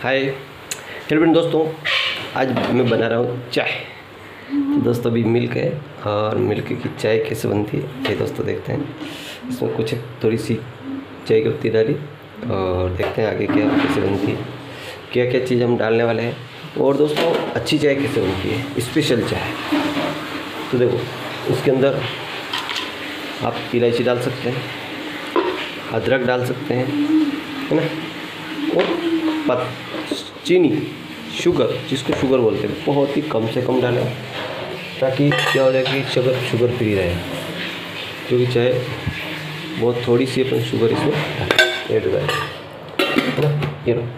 Hi hello friend दोस्तों, आज मैं बना रहा हूँ चाय। तो दोस्तों अभी मिल्क है और मिल्क की चाय कैसे बनती है ये दोस्तों देखते हैं। इसमें कुछ थोड़ी सी चाय की पत्ती डाली और देखते हैं आगे क्या कैसे बनती है, क्या क्या चीज़ हम डालने वाले हैं। और दोस्तों अच्छी चाय कैसे बनती है, स्पेशल चाय। तो देखो इसके अंदर आप इलायची डाल सकते हैं, अदरक डाल सकते हैं, है ना, और चीनी, शुगर, जिसको शुगर बोलते हैं, बहुत ही कम से कम डालें ताकि क्या हो जाए कि शुगर फ्री रहे, क्योंकि चाय बहुत थोड़ी सी अपन शुगर इसमें ऐड करें, है ना। ये लो,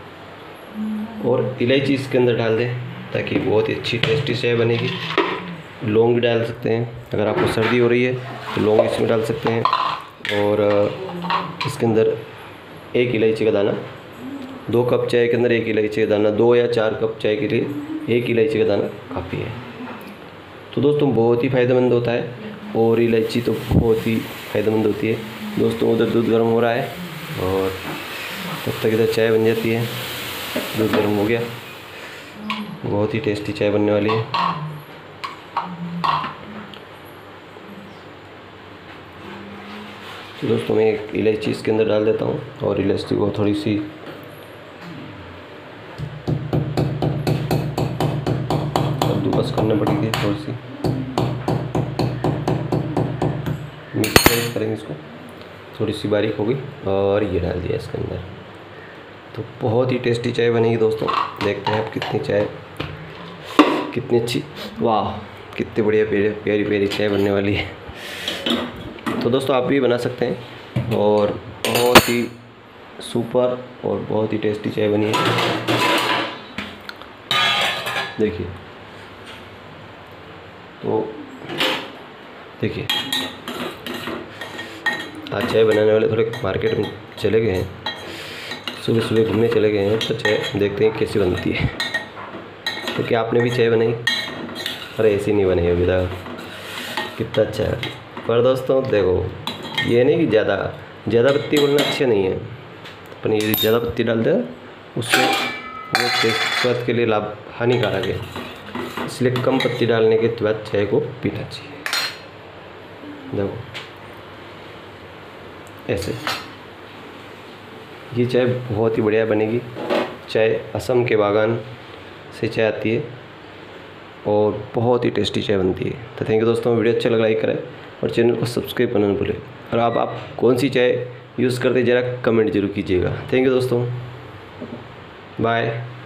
और इलायची इसके अंदर डाल दें ताकि बहुत ही अच्छी टेस्टी चाय बनेगी। लौंग भी डाल सकते हैं, अगर आपको सर्दी हो रही है तो लौंग इसमें डाल सकते हैं। और इसके अंदर एक इलायची का दाना, 2 कप चाय के अंदर 1 इलायची का दाना, 2 या 4 कप चाय के लिए 1 इलायची का दाना काफ़ी है। तो दोस्तों बहुत ही फ़ायदेमंद होता है, और इलायची तो बहुत ही फ़ायदेमंद होती है। दोस्तों उधर दूध गर्म हो रहा है और तब तक इधर चाय बन जाती है। दूध गर्म हो गया, बहुत ही टेस्टी चाय बनने वाली है। तो दोस्तों मैं एक इलायची इसके अंदर डाल देता हूँ, और इलायची को थोड़ी सी कद्दूकस करना पड़ेगी, थोड़ी सी मिक्स करेंगे इसको, थोड़ी सी बारीक होगी, और ये डाल दिया इसके अंदर। तो बहुत ही टेस्टी चाय बनेगी दोस्तों। देखते हैं आप कितनी चाय, कितनी अच्छी, वाह कितनी बढ़िया प्यारी प्यारी चाय बनने वाली है। तो दोस्तों आप भी बना सकते हैं, और बहुत ही सुपर और बहुत ही टेस्टी चाय बनी है। देखिए, तो देखिए आज चाय बनाने वाले थोड़े मार्केट में चले गए हैं, सुबह सुबह घूमने चले गए हैं, तो चाय देखते हैं कैसी बनती है। तो क्या आपने भी चाय बनाई? अरे ऐसी नहीं बनी अभी तक, कितना अच्छा है। पर दोस्तों देखो, ये नहीं कि ज़्यादा पत्ती बोलना अच्छा नहीं है, अपन ये ज़्यादा पत्ती डाल दें उससे वो स्वास्थ्य के लिए लाभ हानिकारक है, इसलिए कम पत्ती डालने के बाद चाय को पीना चाहिए। देखो ऐसे ये चाय बहुत ही बढ़िया बनेगी। चाय असम के बागान से चाय आती है और बहुत ही टेस्टी चाय बनती है। तो थैंक यू दोस्तों, वीडियो अच्छा लगा लाइक करें और चैनल को सब्सक्राइब करना न भूलें। और आप कौन सी चाय यूज़ करते ज़रा कमेंट जरूर कीजिएगा। थैंक यू दोस्तों, बाय।